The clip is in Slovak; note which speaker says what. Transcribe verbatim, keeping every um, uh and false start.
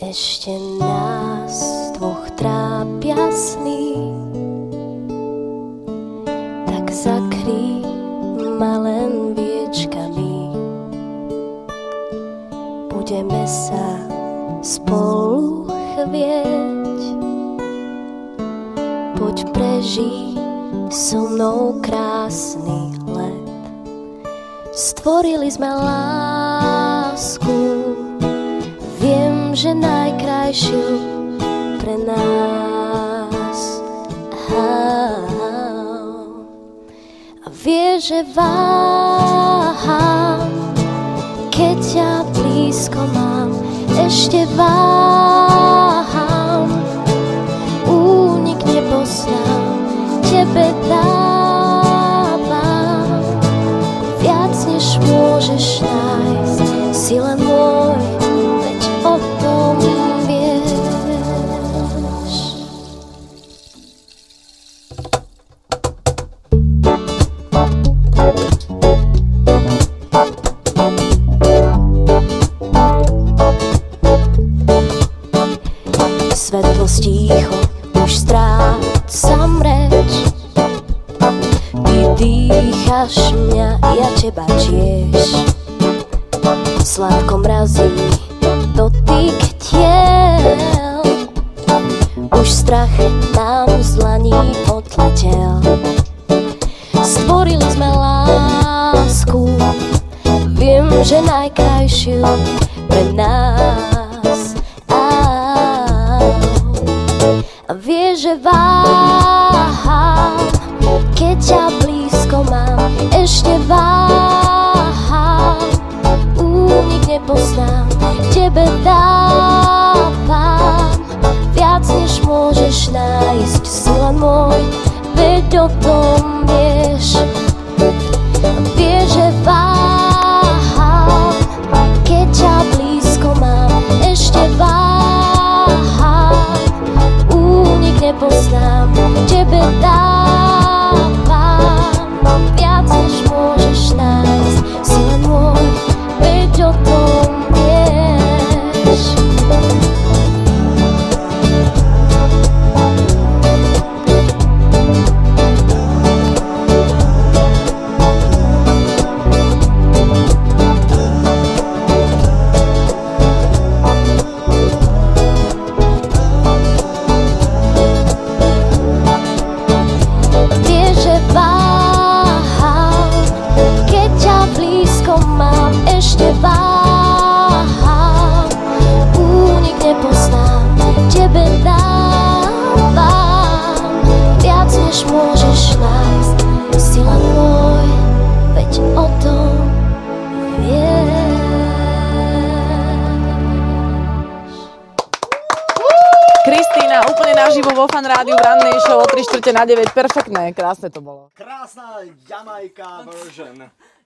Speaker 1: Ešte nás dvoch trápia sny, tak zakrý ma len viečkami. Budeme sa spolu chvieť, poď prežij so mnou krásny let. Stvorili sme lásku, viem, že najkrajšiu pre nás. A vieš, že váham, keď ťa blízko mám, ešte váham, únik nepoznám, tebe dávam viac, než môžeš nájsť, si len môj, veď o tom vieš. Svetlo stícho, už strácam reč. Ty dýchaš mňa, ja teba tiež. Sladko mrazí dotyk tiel, už strach nám z dlaní odletel. Stvorili sme lásku, viem, že najkrajšiu pre nás. A vieš, že váham, keď ťa blízko mám, ešte váham, únik nepoznám, tebe dávam viac, než môžeš nájsť, si len môj, veď o tom vieš. A vieš, že váham, keď ťa blízko mám, ešte váham, únik nepoznám, tebe dávam viac, než môžeš nájsť, si len môj, veď o tom vieš. Ešte váham, únik nepoznám, tebe dávam viac, než môžeš nájsť, si len môj, veď o tom vieš.
Speaker 2: Kristína, úplne naživo vo Fan Rádiu v rannej show o tri štvrte na deväť. Perfektné, krásne to bolo.
Speaker 3: Krásna Jamajka version.